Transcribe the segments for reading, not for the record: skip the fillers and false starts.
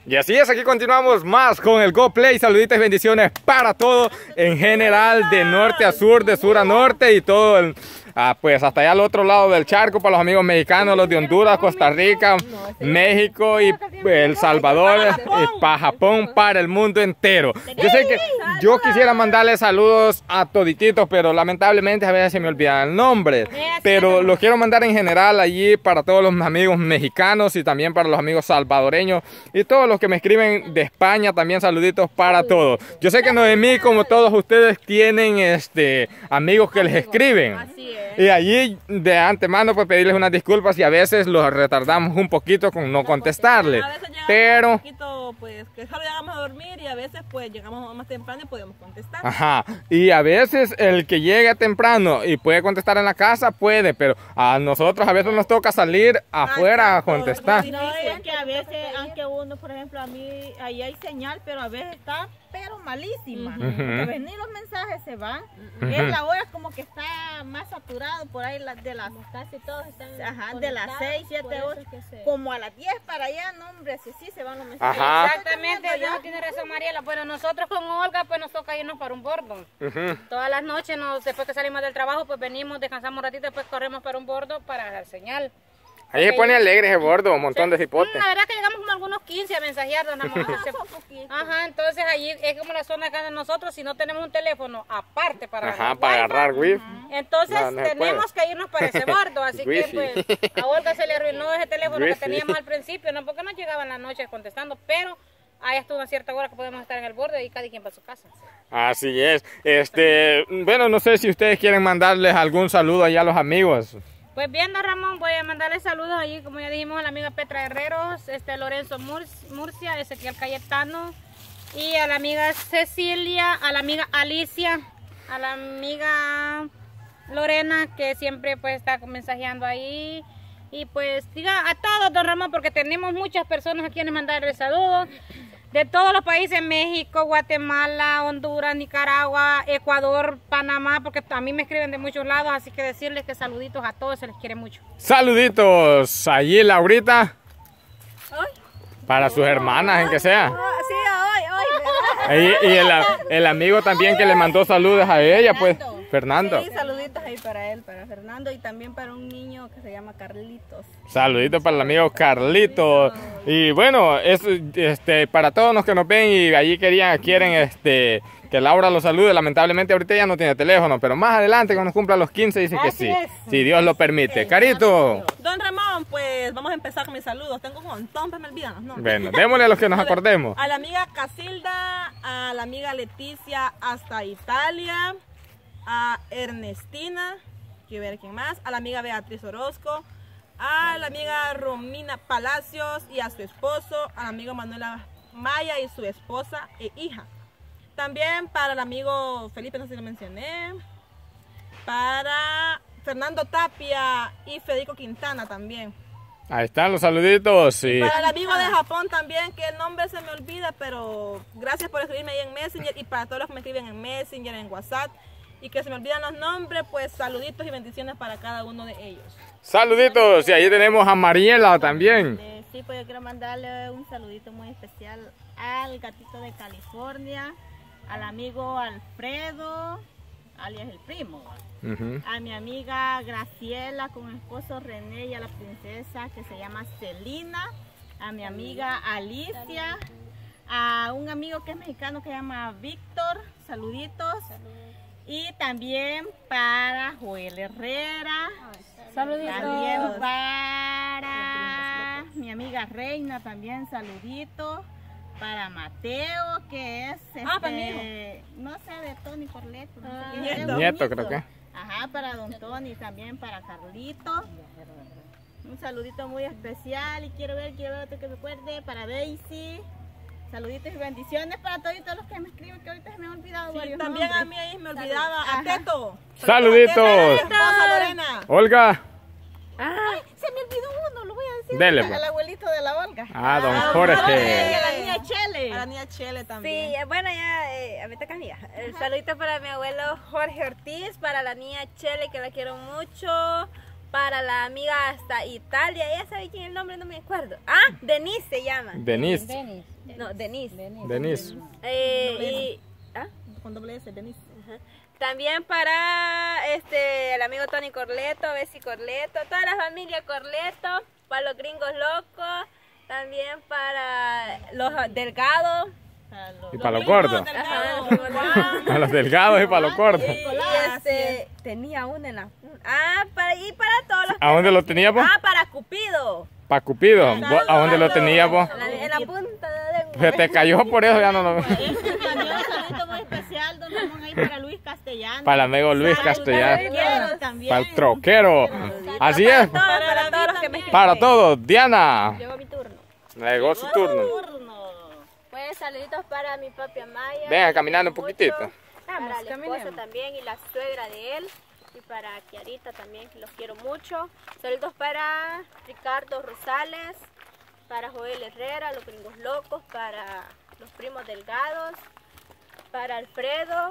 Y así es, aquí continuamos más con el Go Play. Saluditos y bendiciones para todo en general, de norte a sur, de sur a norte y todo el... pues hasta allá al otro lado del charco, para los amigos mexicanos, los de Honduras, Costa Rica, México y El Salvador, y para Japón, para el mundo entero. Yo sé que yo quisiera mandarles saludos a todititos, pero lamentablemente a veces se me olvida el nombre. Pero los quiero mandar en general allí para todos los amigos mexicanos y también para los amigos salvadoreños y todos los que me escriben de España, también saluditos para todos. Yo sé que Noemí, como todos ustedes, tienen amigos que les escriben. Así es. Y allí de antemano pues pedirles unas disculpas y a veces los retardamos un poquito con no contestarles. A veces llegamos pero un poquito, pues, que solo llegamos a dormir y a veces pues llegamos más temprano y podemos contestar. ajá, y a veces el que llega temprano y puede contestar en la casa puede, pero a nosotros a veces nos toca salir afuera a contestar. No, es que a veces, aunque uno, por ejemplo, a mí, ahí hay señal, pero a veces está, pero malísima. A veces ni los mensajes se van. Es la hora como que está más saturado, por ahí de las... Casi todos están de las 6, 7, 8, como a las 10 para allá, no hombre, sí se van los mensajes. Ajá. Exactamente, eso tiene razón Mariela. Bueno, nosotros con Olga pues nos toca irnos para un bordo. Todas las noches, después que salimos del trabajo, pues venimos, descansamos un ratito, después corremos para un bordo para dar señal. Ahí se pone alegre ese bordo, un montón de cipotes. La verdad que llegamos como algunos 15 a mensajear, don Ramón. Ajá, entonces allí es como la zona acá de nosotros, si no tenemos un teléfono aparte para agarrar wifi. Entonces tenemos que irnos para ese bordo, así que pues a Olga se le arruinó ese teléfono que teníamos al principio, no porque no llegaba en la noche contestando, pero hay hasta una cierta hora que podemos estar en el borde y cada quien para su casa. Así es. Bueno, no sé si ustedes quieren mandarles algún saludo allá a los amigos. Pues bien, don Ramón, voy a mandarle saludos allí, como ya dijimos, a la amiga Petra Herreros, Lorenzo Murcia, Ezequiel Cayetano, y a la amiga Cecilia, a la amiga Alicia, a la amiga Lorena, que siempre pues está mensajeando ahí. Y pues diga a todos, don Ramón, porque tenemos muchas personas a quienes mandarle saludos. De todos los países, México, Guatemala, Honduras, Nicaragua, Ecuador, Panamá, porque a mí me escriben de muchos lados, así que decirles que saluditos a todos, se les quiere mucho. Saluditos, allí Laurita, para sus hermanas, en que sea. Y el amigo también que le mandó saludos a ella, pues, Fernando. Sí, saluditos ahí para él, para Fernando y también para un niño que se llama Carlitos. Saluditos para el amigo Carlitos. Y bueno, es para todos los que nos ven y allí quieren que Laura los salude. Lamentablemente ahorita ya no tiene teléfono, pero más adelante cuando cumpla los 15 dice que sí, si Dios lo permite. Carito. Don Ramón, pues vamos a empezar con mis saludos. Tengo un montón, pero me olvidan, ¿no? Bueno, démosle a los que nos acordemos. A la amiga Casilda, a la amiga Leticia hasta Italia, a Ernestina, quiero ver quién más, a la amiga Beatriz Orozco, a la amiga Romina Palacios y a su esposo, a la amiga Manuela Maya y su esposa e hija. También para el amigo Felipe, no sé si lo mencioné, para Fernando Tapia y Federico Quintana también. Ahí están los saluditos. Y para el amigo de Japón también, que el nombre se me olvida, pero gracias por escribirme ahí en Messenger y para todos los que me escriben en Messenger, en WhatsApp. Y que se me olvidan los nombres, pues saluditos y bendiciones para cada uno de ellos. Saluditos, y ahí tenemos a Mariela también. Sí, pues yo quiero mandarle un saludito muy especial al gatito de California, al amigo Alfredo, alias el primo, a mi amiga Graciela con mi esposo René y a la princesa que se llama Celina, a mi amiga Alicia, a un amigo que es mexicano que se llama Víctor, saluditos. Y también para Joel Herrera, saluditos. También para mi amiga Reina, también saluditos. Para Mateo, que es no sé, de Tony Corleto. No sé Nieto creo que. Ajá, para don Tony, también para Carlito. Un saludito muy especial y quiero ver otro que me acuerde, para Daisy. Saluditos y bendiciones para todos los que me escriben, que ahorita se me han olvidado varios también nombres. a mí ahí me olvidaba, a Teto. Saluditos. Lorena. Olga. Ay, se me olvidó uno, lo voy a decir. Dele, Al abuelito de la Olga. Don Jorge. Y a la niña Chele. A la niña Chele también. Sí, bueno, ya a mí toca mía. El saludito para mi abuelo Jorge Ortiz, para la niña Chele, que la quiero mucho. Para la amiga hasta Italia, ella sabe quién es el nombre, no me acuerdo. Ah, Denise se llama. Denise. No, Denise. Denise. Con doble S, Denise. Ajá. También para el amigo Tony Corleto, Bessie Corleto, toda la familia Corleto, para los gringos locos, también para los delgados. Y para los gordos. Para los delgados y para los cortos. Y tenía una en la... para todos los... ¿A dónde lo tenía vos? Para Cupido. Para Cupido. ¿A dónde lo tenía vos? En la punta de lengua. Se te cayó por eso, ya no lo... También un saludito muy especial, don Ramón, ahí para Luis Castellano. Para el amigo Luis Castellano. También. Para el troquero. Así es. Para todos los que me escriben. Para todos. Diana. Llegó mi turno. Llegó su turno. Pues saluditos para mi papi Amaya. Venga, caminando un poquitito. Para la esposa también y la suegra de él. Y para Kiarita también, que los quiero mucho. Saludos para Ricardo Rosales, para Joel Herrera, los gringos locos, para los primos delgados, para Alfredo,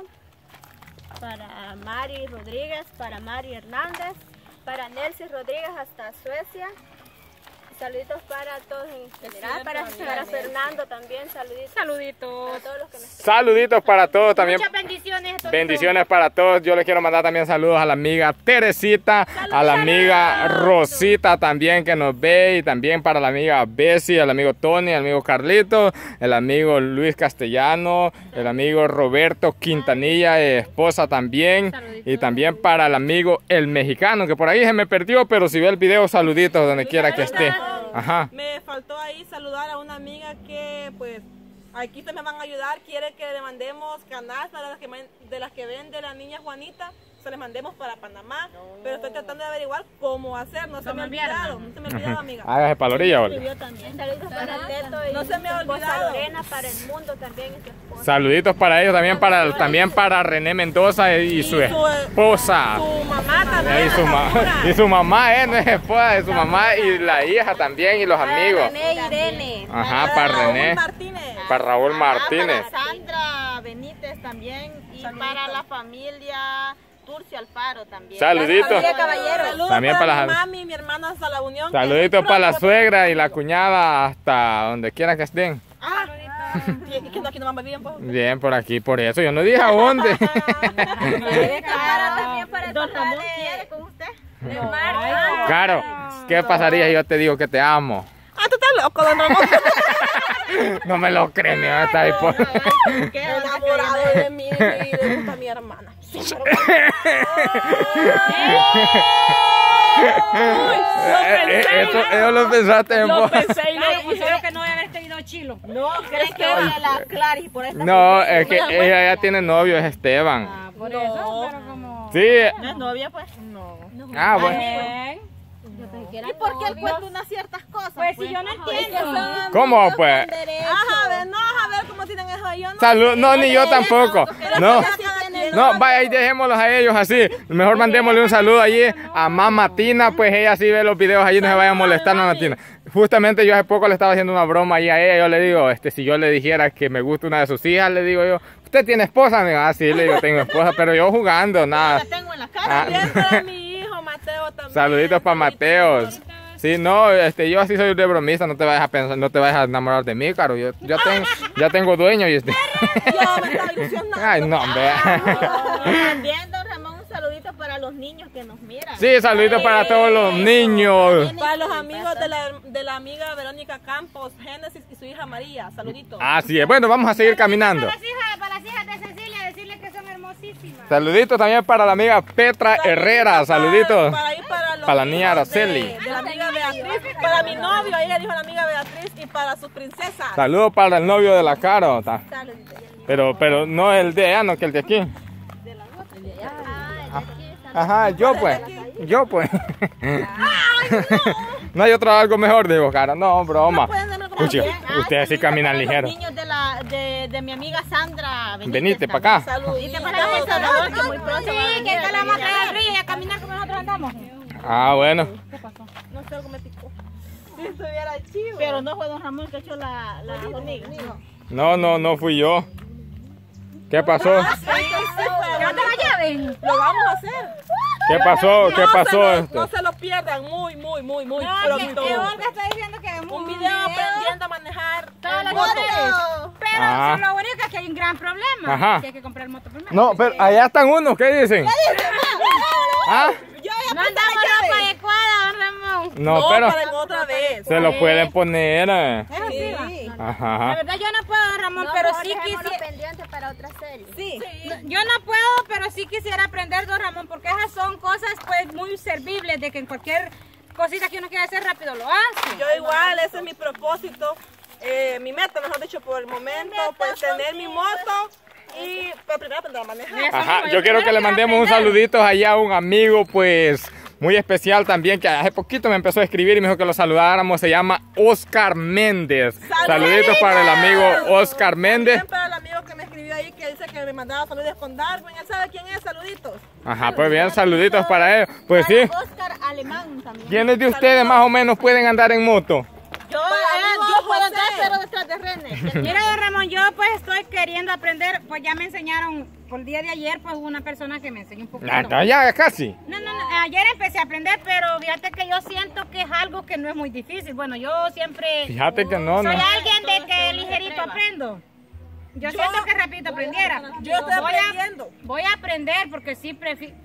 para Mari Rodríguez, para Mari Hernández, para Nelcy Rodríguez hasta Suecia. Saluditos para todos en general, para Fernando también, saluditos. Saluditos. Para todos los que me escriben. Saluditos para todos también. Muchas bendiciones a todos. Bendiciones para todos. Yo les quiero mandar también saludos a la amiga Teresita, a la amiga Rosita también que nos ve, y también para la amiga Bessie, al amigo Tony, al amigo Carlito, el amigo Luis Castellano, el amigo Roberto Quintanilla, esposa también, Saluditos. y también para el amigo El Mexicano, que por ahí se me perdió, pero si ve el video, saluditos donde quiera que esté. Ajá. Me faltó ahí saludar a una amiga que pues aquí se me van a ayudar, quiere que le mandemos canastas de las que vende la niña Juanita, se les mandemos para Panamá, pero estoy tratando de averiguar cómo hacer, no se me ha olvidado, amiga. Hágase para la orilla, Oli. Saludos para Teto y No se me ha su esposa olvidado. Lorena, para el mundo también y su esposa. Saluditos para ellos, también para René Mendoza y su esposa. Su mamá también. Y su mamá, no es esposa de su mamá, y la hija también, y los amigos. René y Irene. Ajá, para René, Martínez. para Raúl Martínez. Para Sandra Benítez también. Y para la familia Turcio Alfaro también. Saluditos. Familia Caballero. Saludos También para para mi las- mami y mi hermana hasta la unión. Saluditos para la suegra y la cuñada hasta donde quiera que estén. Y que no, aquí no me bien, pues. Bien, por aquí, por eso. Yo no dije a dónde. También para el Don papá Ramón de quiere con usted. Marta. Claro, ¿qué pasaría si yo te digo que te amo? Ah, tú estás loco, don Ramón. No me lo crees, mi mamá está ahí por... Enamorado de mí y le gusta a mi hermana. Eso lo pensaste en vos. Creo que no debe haber tenido chilo. No, crees que era la Claris por esta. No, es que ella ya tiene novio, es Esteban. Por eso, pero como... Sí. ¿No es novia, pues? Ah, bueno. Bien. ¿Y por qué él cuenta unas ciertas cosas? Pues si yo no entiendo. ¿Cómo, pues? Ajá, a ver cómo tienen eso ahí. Yo no Salud, no, ni yo tampoco. No. No, vaya, ahí dejémoslos a ellos así. Mejor mandémosle un saludo allí a Mamá Tina, pues ella sí ve los videos allí, no se vaya a molestar, Mamá Tina. Justamente yo hace poco le estaba haciendo una broma ahí a ella, yo le digo, si yo le dijera que me gusta una de sus hijas, le digo yo, ¿usted tiene esposa? Me digo, ah, sí, le digo, tengo esposa, pero yo jugando, nada. La tengo en la cara. También para mi hijo Mateo también. Saluditos para Mateos. Sí, no, yo así soy de bromista, no te vayas a pensar, no te vayas a enamorar de mí, caro. Yo ya tengo dueño y Yo me estaba ilusionando. Ay, no, hombre. También, don Ramón, un saludito para los niños que nos miran. Sí, saluditos para todos los niños. Para los amigos de la amiga Verónica Campos, Génesis y su hija María. Saluditos. Así es, bueno, vamos a seguir caminando. Para las hijas de Cecilia, decirle que son hermosísimas. Saluditos también para la amiga Petra Herrera, saluditos. Para Para la niña Araceli. De la amiga Beatriz, para mi novio, ella dijo la amiga Beatriz, y para sus princesas. Saludos para el novio de la Caro. Pero no el de allá, no que el de aquí. Ajá, yo pues. No hay otro algo mejor, digo, cara. No, broma. Escuche, ustedes sí caminan ligero. Los niños de mi amiga Sandra Venite para acá. Saluditos para El Salvador, que muy pronto va a Sí, venir que a te la vamos a vivir traer acá. al río y a caminar como nosotros andamos. Ah, bueno. No sé, algo me picó. Si estuviera chivo. Pero no fue don Ramón que echó la hormiga. No fui yo. ¿Qué pasó? ¿Qué te la saben. Lo vamos a hacer. ¿Qué pasó? ¿Qué pasó? No se lo pierdan, muy No, pronto. que Olga está diciendo que Un video aprendiendo a manejar todas las moto. motos. Pero Ajá. lo único es que hay un gran problema. Ajá. Que hay que comprar moto primero. No, pero allá están unos, ¿qué dicen? ¿Ah? No andamos ropa adecuada, don Ramón. No, pero para otra vez. se lo pueden poner. Eso sí, va. Sí. La Ajá. verdad yo no puedo, don Ramón, pero sí quisiera. pendiente para otra serie. Sí. Yo no puedo, pero sí quisiera aprender, don Ramón, porque esas son cosas pues muy servibles de que en cualquier cosita que uno quiera hacer rápido lo hace. Yo igual, ese es mi propósito, mi meta, mejor dicho, por el momento, pues tener mi moto y pues, primero aprender a manejar. Ajá, yo quiero que le mandemos un saludito allá a un amigo, pues, muy especial también, que hace poquito me empezó a escribir y me dijo que lo saludáramos, se llama Oscar Méndez. Saluditos para el amigo Oscar Méndez. También para el amigo que me escribió ahí, que dice que me mandaba saludos con Darwin, él sabe quién es, saluditos. Ajá, pues bien, saluditos para él. Pues sí, Oscar Alemán también. ¿quiénes de ustedes más o menos pueden andar en moto? Yo amigo puedo José. andar, pero detrás de René. Mira, don Ramón, yo pues estoy queriendo aprender, pues ya me enseñaron, por el día de ayer, pues hubo una persona que me enseñó un poquito. Ya casi. No, ayer empecé a aprender, pero fíjate que yo siento que es algo que no es muy difícil. Bueno, yo siempre Fíjate que no, no. soy alguien de que ligerito aprendo. Yo siento que rapidito aprendiera. Yo estoy aprendiendo. Voy a aprender porque sí,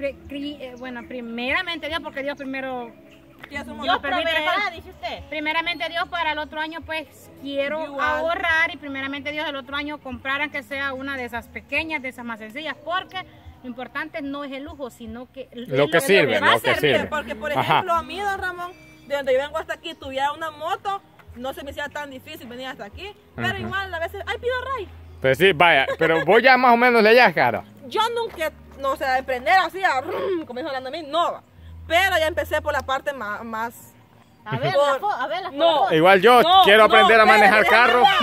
bueno, primeramente Dios, porque Dios primero Ya somos Dios los primeros. proveerá, dice usted. primeramente Dios para el otro año pues quiero Igual. ahorrar y primeramente Dios el otro año comprar aunque sea una de esas pequeñas, de esas más sencillas, porque lo importante no es el lujo, sino que Lo que sirve, va a lo que servir. sirve. Porque, por Ajá. ejemplo, a mí, don Ramón, de donde yo vengo hasta aquí, tuviera una moto, no se me hiciera tan difícil venir hasta aquí. Pero Ajá. igual, a veces, ay, pido ray. Pues sí, vaya, pero vos ya más o menos le hallas, cara. Yo nunca, no sé, emprender así, como dijo hablando a mí, no. Pero ya empecé por la parte más A ver, Por- a ver, las No. fotos. Igual yo No, quiero aprender a espérate, manejar déjame carro.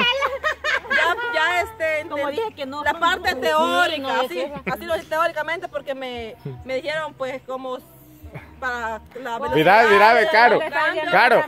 Como dije que no. la parte no, teórica, no, así lo hice teóricamente porque me dijeron pues como para la Mira, Caro, Caro,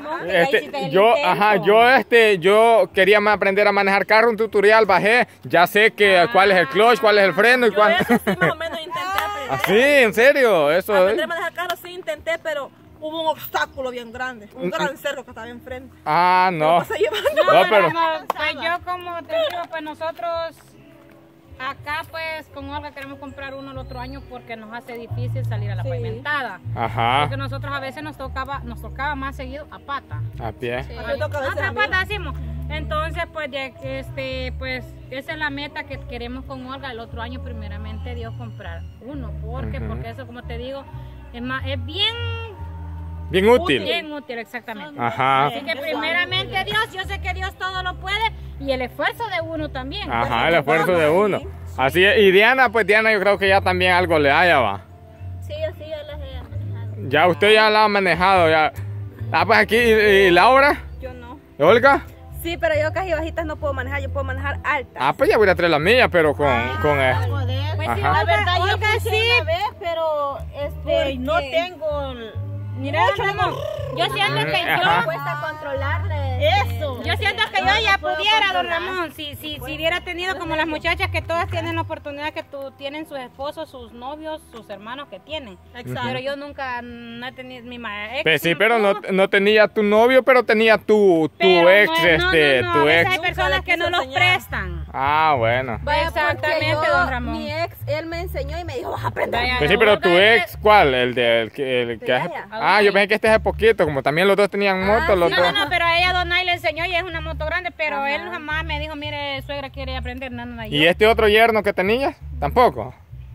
yo quería más aprender a manejar carro, un tutorial, bajé, ya sé que cuál es el clutch, cuál es el freno y Yo cuál. eso sí más o menos intenté aprender. Así, en serio, eso. Aprender a manejar carro sí intenté, pero hubo un obstáculo bien grande, un gran cerro que estaba enfrente. Ah, no. Lo pasé llevando. No, pero Pues yo como te digo, pues nosotros acá pues con Olga queremos comprar uno el otro año porque nos hace difícil salir a la pavimentada. ajá, Porque nosotros a veces nos tocaba más seguido a pata. a pie. Me toca a veces a A mí. pata decimos. Entonces pues pues esa es la meta que queremos con Olga el otro año primeramente Dios comprar uno. Porque eso como te digo es bien Bien útil. bien útil exactamente. Ajá, Así que primeramente Dios, yo sé que Dios todo lo puede y el esfuerzo de uno también. ajá, el esfuerzo de uno. Así es, y Diana, pues Diana yo creo que ya también algo le haya, va. Sí, yo las he manejado. Ya usted ya la ha manejado, ya. Ah, pues aquí, ¿y Laura? Yo no. ¿Olga? Sí, pero yo casi bajitas no puedo manejar, yo puedo manejar altas. Ah, pues ya voy a traer la mía, pero con Joder. Pues sí, Ajá. La verdad, yo Olga, quise sí. una vez, pero no tengo. Mira, Ramón, yo siento que Ajá. Cuesta controlarle. Eso. yo siento que yo ya pudiera, don Ramón, si hubiera tenido como las muchachas que todas tienen la oportunidad que tienen sus esposos, sus novios, sus hermanos que tienen. Exacto. Pero yo nunca no he tenido mi ex. Pues sí, pero no tenía tu novio, pero tenía tu Pero ex, no, tu a veces ex. hay personas que no los prestan. Ah, bueno. Exactamente, don Ramón. Mi ex, él me enseñó y me dijo, vas a aprender. Vaya, Pues sí, pero tu Olga, ex, ¿cuál? El que hace... ella. Ah, yo pensé que este hace poquito, como también los dos tenían moto, los dos. No, pero a ella Donay le enseñó y es una moto grande, pero él jamás me dijo, mire, suegra quiere aprender, no. ¿Y este otro yerno que tenías? Tampoco.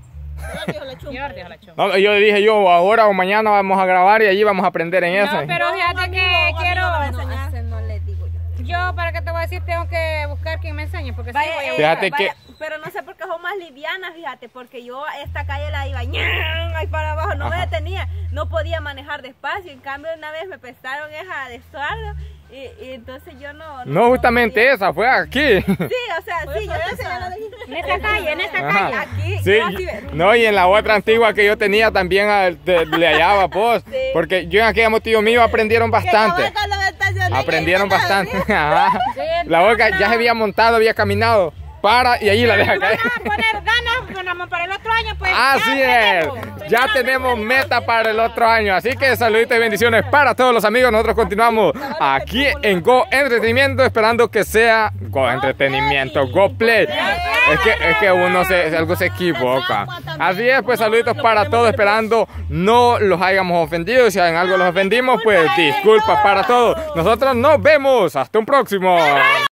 No, yo le dije ahora o mañana vamos a grabar y allí vamos a aprender en eso. No, pero fíjate que quiero... No le digo yo. Yo, para qué te voy a decir, tengo que buscar quien me enseñe, porque sí voy a buscar. Fíjate que... Pero no sé por qué son más livianas, fíjate, porque yo esta calle la iba ahí para abajo, no me detenía, no podía manejar despacio, en cambio una vez me prestaron esa de Estuardo y entonces yo No, justamente esa, fue aquí. Sí, o sea, sí, yo te enseñé En esta calle, en esta Ajá. calle. aquí, Sí, yo así, no, y en la otra antigua que yo tenía también le hallaba pues, Sí. porque yo en aquella motillo mío aprendieron bastante. Aprendieron bastante. Ajá. La Olga ya se había montado, había caminado. para y ahí la deja caer. Vamos a poner ganas para el otro año, pues. Así es, ya tenemos meta para el otro año, así que saluditos y bendiciones para todos los amigos. Nosotros continuamos aquí en Go Entretenimiento, esperando que sea Go Entretenimiento, Go Play. Es que uno algo se equivoca. Así es, pues saluditos para todos, esperando no los hayamos ofendido. Si en algo los ofendimos, pues disculpas para todos. Nosotros nos vemos, hasta un próximo.